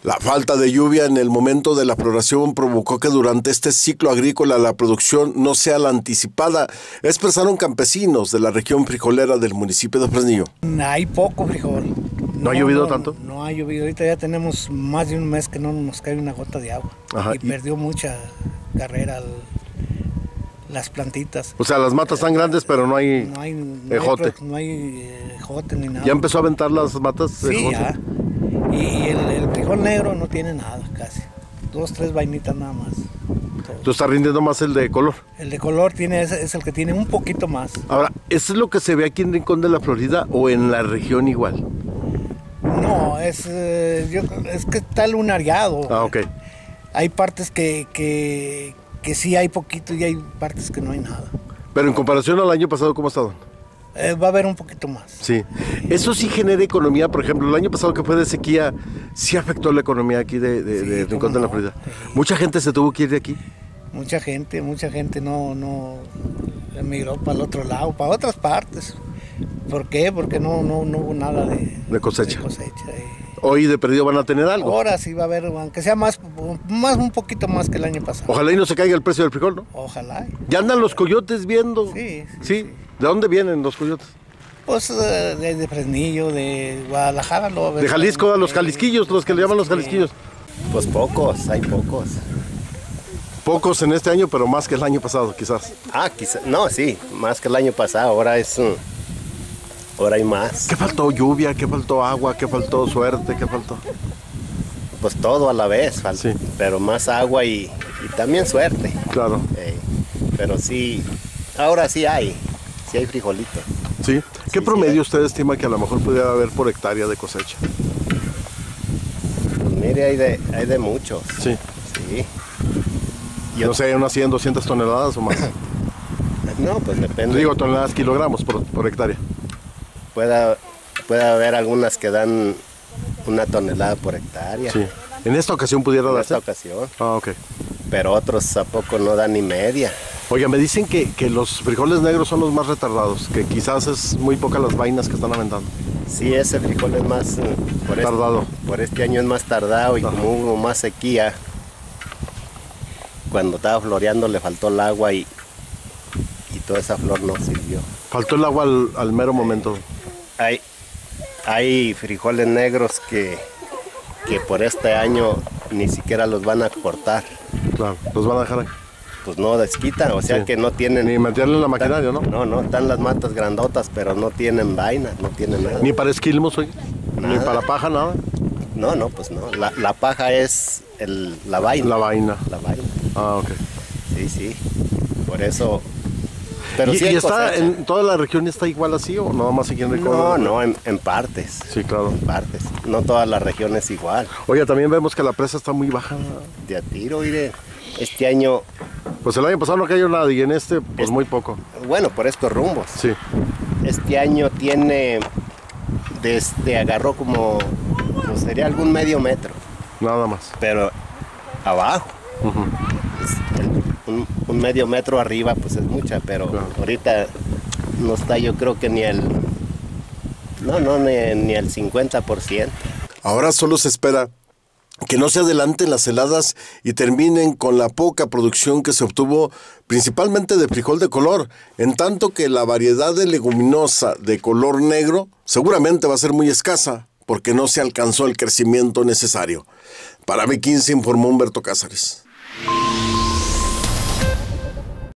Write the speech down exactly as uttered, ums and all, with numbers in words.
La falta de lluvia en el momento de la floración provocó que durante este ciclo agrícola la producción no sea la anticipada, expresaron campesinos de la región frijolera del municipio de Fresnillo. Hay poco frijol. ¿No, no ha llovido no, tanto? No ha llovido. Ahorita ya tenemos más de un mes que no nos cae una gota de agua. Ajá, y, y perdió mucha carrera el, las plantitas. O sea, las matas están grandes, pero no hay, no hay no ejote. Hay, no hay eh, ejote ni nada. ¿Ya empezó a aventar las matas? Sí, ya. Y, y el, el frijol negro no tiene nada casi. Dos, tres vainitas nada más. ¿Tú estás rindiendo más el de color? El de color tiene es, es el que tiene un poquito más. Ahora, ¿eso es lo que se ve aquí en Rincón de la Florida o en la región igual? No, es, eh, yo, es que está lunariado. Ah, ok. Hay partes que, que, que sí hay poquito y hay partes que no hay nada. Pero en comparación al año pasado, ¿cómo ha estado? Eh, va a haber un poquito más. Sí. Eso sí genera economía. Por ejemplo, el año pasado que fue de sequía, sí afectó la economía aquí de, de, Sí, de Rincón de la no. Florida. Sí. Mucha gente se tuvo que ir de aquí. Mucha gente, mucha gente no, no emigró para el otro lado, para otras partes. ¿Por qué? Porque no, no, no hubo nada de, De cosecha. de cosecha. Y Hoy de perdido van a tener algo. ahora sí va a haber, aunque sea más, más, un poquito más que el año pasado. Ojalá y no se caiga el precio del frijol, ¿no? Ojalá. Ya andan los coyotes viendo. Sí, sí, ¿Sí? sí. ¿De dónde vienen los coyotes? Pues eh, de, de Fresnillo, de Guadalajara. Lo, De Jalisco, a los jalisquillos, los que le llaman los jalisquillos. Pues pocos, hay pocos. Pocos en este año, pero más que el año pasado, quizás. Ah, quizás, no, sí, más que el año pasado, ahora es, um, ahora hay más. ¿Qué faltó? ¿Lluvia? ¿Qué faltó? ¿Agua? ¿Qué faltó? ¿Suerte? ¿Qué faltó? Pues todo a la vez, falta, Sí. pero más agua y, y también suerte. Claro. Eh, pero sí, ahora sí hay, sí hay frijolito. ¿Sí? ¿Qué Sí, promedio sí. usted estima que a lo mejor pudiera haber por hectárea de cosecha? Pues mire, hay de, hay de muchos. Sí. Sí. Yo no sé, unas cien, doscientas toneladas o más. No, pues depende. Digo, toneladas, kilogramos por, por hectárea. Pueda, puede haber algunas que dan una tonelada por hectárea. Sí. En esta ocasión pudiera En darse. esta ocasión. Ah, ok. Pero otros a poco no dan ni media. Oiga, me dicen que, que los frijoles negros son los más retardados, que quizás es muy pocas las vainas que están aventando. Sí, ese frijol es más eh, por Tardado. Este, por este año es más tardado y Ajá. como hubo más sequía, cuando estaba floreando le faltó el agua y, y toda esa flor no sirvió. Faltó el agua al, al mero momento. Hay, hay frijoles negros que, que por este año ni siquiera los van a cortar. Claro, los van a dejar ahí. Pues no desquitan, o sea Sí. que no tienen... Ni meterle en la maquinaria, ¿no? No, no, están las matas grandotas, pero no tienen vaina, no tienen nada. Ni para esquilmos, oye. Ni Nada. para paja, nada. No, no, pues no. La, la paja es el, la vaina. La vaina. La vaina. Ah, ok. Sí, sí. Por eso. Pero ¿Y, sí y hay está cosecha. en toda la región está igual así o nada más aquí en Rincón? No, no, en, en partes. Sí, claro. En partes. No toda la región es igual. Oye, también vemos que la presa está muy baja. De a tiro, mire. Este año, Pues el año pasado no cayó nada y en este, pues Es- muy poco. bueno, por estos rumbos. Sí. Este año tiene. Desde agarró como. Pues sería algún medio metro. Nada más. Pero abajo. Ujú. Es el- un, un medio metro arriba, pues es mucha, pero Claro. ahorita no está, yo creo que ni el. No, no, ni, ni el cincuenta por ciento. Ahora solo se espera que no se adelanten las heladas y terminen con la poca producción que se obtuvo principalmente de frijol de color, en tanto que la variedad de leguminosa de color negro seguramente va a ser muy escasa porque no se alcanzó el crecimiento necesario. Para B quince informó Humberto Cázares.